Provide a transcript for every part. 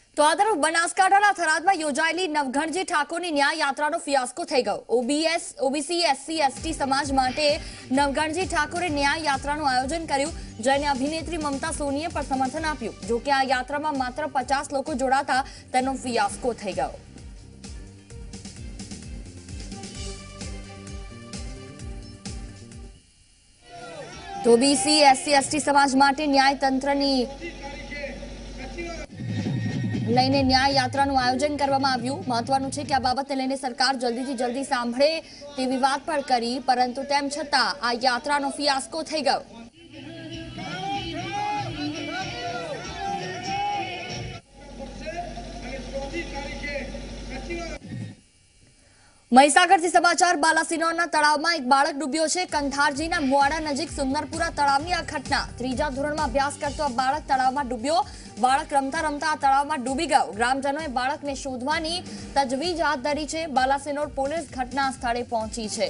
તો આ તરફ બનાસકાંઠાના થરાદમાં યોજાયેલી નવઘણજી ઠાકોરની ન્યાય યાત્રાનો ફિયાસ્કો થઈ ગયો। ઓબીસી એસસી એસટી સમાજ માટે નવઘણજી ઠાકોરે ન્યાય યાત્રાનું આયોજન કર્યું, જેને અભિનેત્રી મમતા સોનીએ પણ સમર્થન આપ્યું। જો કે આ યાત્રામાં માત્ર 50 લોકો જોડાતા તેનો ફિયાસ્કો થઈ ગયો। તો ઓબીસી એસસી એસટી સમાજ માટે ન્યાય તંત્રની લઈને ન્યાય યાત્રાનું આયોજન કરવામાં આવ્યું। મહત્વનું છે કે આ બાબતને લઈને સરકાર જલ્દીથી જલ્દી સાંભળે તેવી વાત પણ કરી, પરંતુ તેમ છતાં આ યાત્રાનો ફિયાસ્કો થઈ ગયો। મહીસાગરથી સમાચાર। બાલાસિનોરના તળાવમાં એક બાળક ડૂબ્યો છે। કંથારજીના મુવાડા નજીક સુંદરપુરા તળાવની આ ઘટના। 3જા ધોરણમાં અભ્યાસ કરતો આ બાળક તળાવમાં ડૂબ્યો। બાળક રમતા રમતા આ તળાવમાં ડૂબી ગયો। ગ્રામજનોએ બાળકને શોધવાની તજવીજ હાથ ધરી છે। બાલાસિનોર પોલીસ ઘટના સ્થળે પહોંચી છે।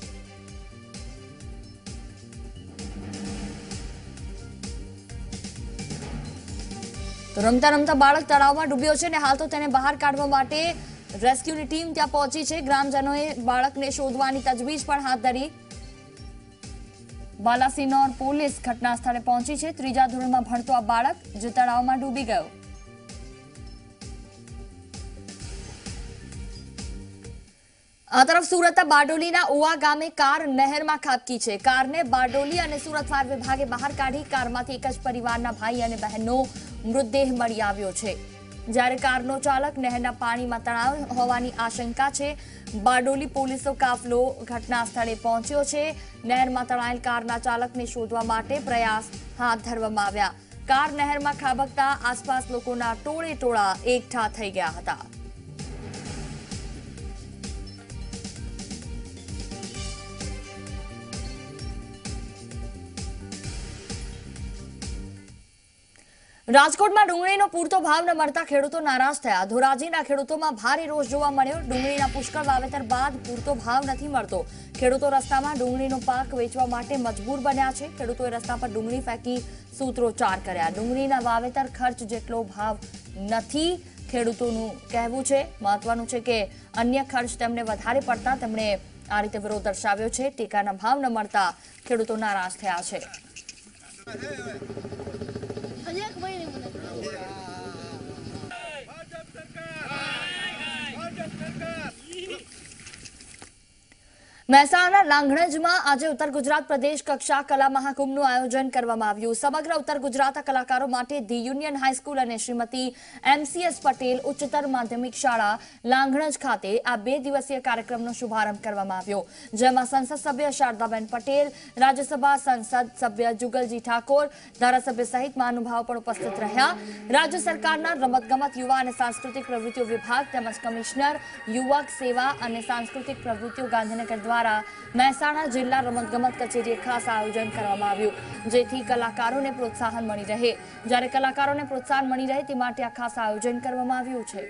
તો રમતા રમતા બાળક તળાવમાં ડૂબ્યો છે અને હાલ તો તેને બહાર કાઢવા માટે રેસ્ક્યુની ટીમ ત્યાં પહોંચી છે। ગ્રામજનોએ બાળકને શોધવાની તજવીજ પણ હાથ ધરી। બાલાસિનોર પોલીસ ઘટના સ્થળે પહોંચી છે। 3જા ધોરણમાં ભણતો આ બાળક જે તળાવમાં ડૂબી ગયો। આ તરફ સુરતના બારડોલીના ઉવા ગામે કાર નહેરમાં ખાબકી છે। કારને બારડોલી અને સુરત ફાયર વિભાગે બહાર કાઢી। કારમાંથી એક જ પરિવારના ભાઈ અને બહેનનો મૃતદેહ મળી આવ્યો છે, જ્યારે કારનો ચાલક નહેરના પાણીમાં તણાવ હોવાની આશંકા છે। બારડોલી પોલીસનો કાફલો ઘટના સ્થળે પહોંચ્યો છે। નહેરમાં તણાયેલ કારના ચાલકને શોધવા માટે પ્રયાસ હાથ ધરવામાં આવ્યા। કાર નહેરમાં ખાબકતા આસપાસ લોકોના ટોળે ટોળા એકઠા થઈ ગયા હતા। રાજકોટમાં ડુંગળીનો પૂરતો ભાવ ન મળતા ખેડૂતો નારાજ થયા। ધોરાજીના ખેડૂતોમાં ભારે રોષ જોવા મળ્યો। ડુંગળીના પુષ્કળ વાવેતર બાદ પૂરતો ભાવ નથી મળતો। ખેડૂતો રસ્તામાં ડુંગળીનો પાક વેચવા માટે મજબૂર બન્યા છે। ખેડૂતોએ રસ્તા પર ડુંગળી ફેંકી સૂત્રોચ્ચાર કર્યા। ડુંગળીના વાવેતર ખર્ચ જેટલો ભાવ નથી, ખેડૂતોનું કહેવું છે। મહત્વનું છે કે અન્ય ખર્ચ તેમને વધારે પડતા તેમણે આ રીતે વિરોધ દર્શાવ્યો છે। ટેકાના ભાવ ન મળતા ખેડૂતો નારાજ થયા છે। મહેસાણા લાંઘણજમાં આજે ઉત્તર ગુજરાત પ્રદેશ કક્ષા કલા મહાકુંભનું આયોજન કરવામાં આવ્યું। સમગ્ર ઉત્તર ગુજરાતના કલાકારો માટે ધી યુનિયન હાઈસ્કૂલ અને શ્રીમતી એમસીએસ પટેલ ઉચ્ચતર માધ્યમિક શાળા લાંઘણજ ખાતે આ 2 દિવસીય કાર્યક્રમનો શુભારંભ કરવામાં આવ્યો, જેમાં સંસદ સભ્ય શારદાબેન પટેલ, રાજ્યસભા સંસદ સભ્ય જુગલજી ઠાકોર, ધારાસભ્ય સહિત મહાનુભાવો પણ ઉપસ્થિત રહ્યા। રાજ્ય સરકારના રમતગમત, યુવા અને સાંસ્કૃતિક પ્રવૃત્તિઓ વિભાગ તેમજ કમિશનર યુવક સેવા અને સાંસ્કૃતિક પ્રવૃત્તિઓ ગાંધીનગર દ્વારા મહેસાણા જિલ્લા રમતગમત કચેરીએ ખાસ આયોજન કરવામાં આવ્યું, જેથી કલાકારોને પ્રોત્સાહન મળી રહે। જ્યારે કલાકારોને પ્રોત્સાહન મળી રહે તે માટે આ ખાસ આયોજન કરવામાં આવ્યું છે।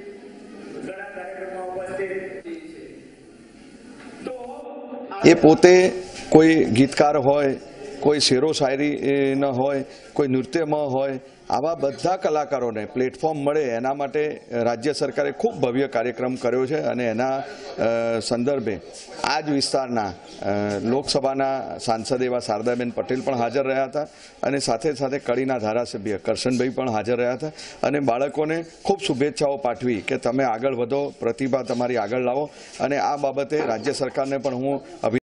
એ પોતે કોઈ ગીતકાર હોય, કોઈ શેરો શાયરી ન હોય, કોઈ નૃત્યમાં હોય, આવા બધા કલાકારોને પ્લેટફોર્મ મળે એના માટે રાજ્ય સરકારે ખૂબ ભવ્ય કાર્યક્રમ કર્યો છે। અને એના સંદર્ભે આ જ વિસ્તારના લોકસભાના સાંસદ એવા શારદાબેન પટેલ પણ હાજર રહ્યા હતા અને સાથે સાથે કડીના ધારાસભ્ય કરશનભાઈ પણ હાજર રહ્યા હતા અને બાળકોને ખૂબ શુભેચ્છાઓ પાઠવી કે તમે આગળ વધો, પ્રતિભા તમારી આગળ લાવો। અને આ બાબતે રાજ્ય સરકારને પણ હું